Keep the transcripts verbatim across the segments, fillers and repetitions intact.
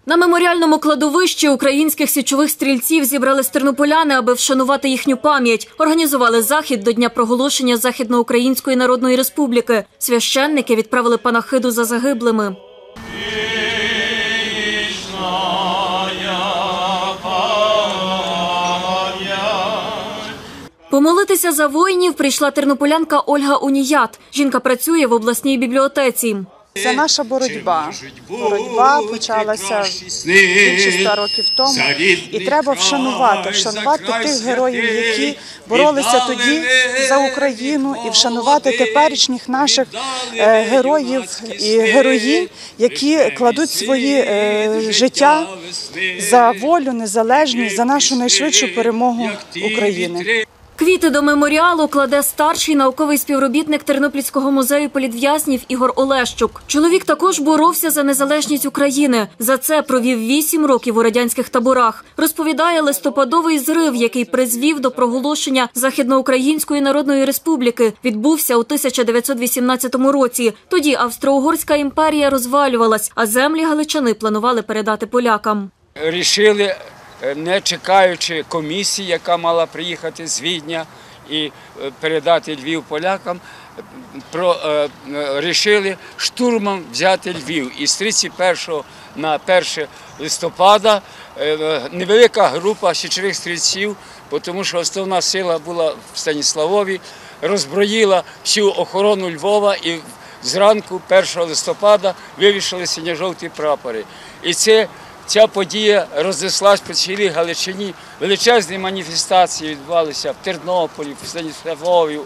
На меморіальному кладовищі українських січових стрільців зібрались тернополяни, аби вшанувати їхню пам'ять. Організували захід до Дня проголошення Західноукраїнської Народної Республіки. Священники відправили панахиду за загиблими. Помолитися за воїнів прийшла тернополянка Ольга Уніят. Жінка працює в обласній бібліотеці. Це наша боротьба. Боротьба почалася більше ста років тому. І треба вшанувати, вшанувати тих героїв, які боролися тоді за Україну, і вшанувати теперішніх наших героїв і героїнь, які кладуть свої життя за волю, незалежність, за нашу найшвидшу перемогу України. Квіти до меморіалу кладе старший науковий співробітник Тернопільського музею політв'язнів Ігор Олещук. Чоловік також боровся за незалежність України. За це провів вісім років у радянських таборах. Розповідає, листопадовий зрив, який призвів до проголошення Західноукраїнської Народної Республіки, відбувся у тисяча дев'ятсот вісімнадцятому році. Тоді Австро-Угорська імперія розвалювалась, а землі Галичини планували передати полякам. Рішили, не чекаючи комісії, яка мала приїхати з Відня і передати Львів полякам, про, е, рішили штурмом взяти Львів. І з тридцять першого на перше листопада е, невелика група січових стрільців, тому що основна сила була в Станіславові, роззброїла всю охорону Львова і зранку першого листопада вивішали синьо-жовті прапори. І це Ця подія рознеслась по цілій Галичині. Величезні маніфестації відбувалися в Тернополі, в Станіславові,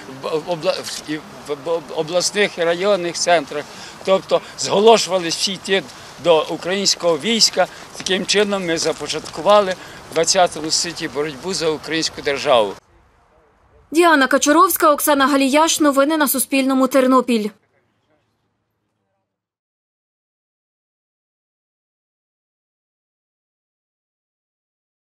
в обласних і районних центрах. Тобто зголошувалися всі йти до українського війська. Таким чином ми започаткували в ХХому столітті боротьбу за українську державу. Діана Качуровська, Оксана Галіяш. Новини на Суспільному. Тернопіль.